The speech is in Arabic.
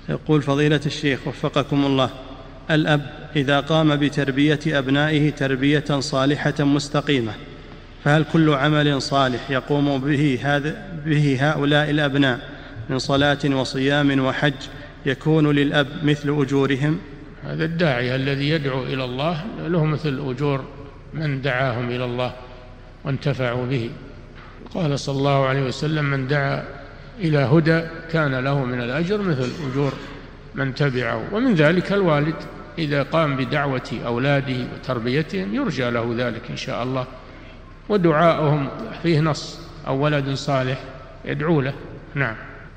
يقول فضيلة الشيخ وفقكم الله، الأب إذا قام بتربية أبنائه تربية صالحة مستقيمة، فهل كل عمل صالح يقوم به هؤلاء الأبناء من صلاة وصيام وحج يكون للأب مثل أجورهم؟ هذا الداعية الذي يدعو إلى الله له مثل أجور من دعاهم إلى الله وانتفعوا به. قال صلى الله عليه وسلم: من دعا إلى هدى كان له من الأجر مثل أجور من تبعه. ومن ذلك الوالد إذا قام بدعوة أولاده وتربيتهم يرجى له ذلك إن شاء الله، ودعاؤهم فيه نص: أو ولد صالح يدعو له. نعم.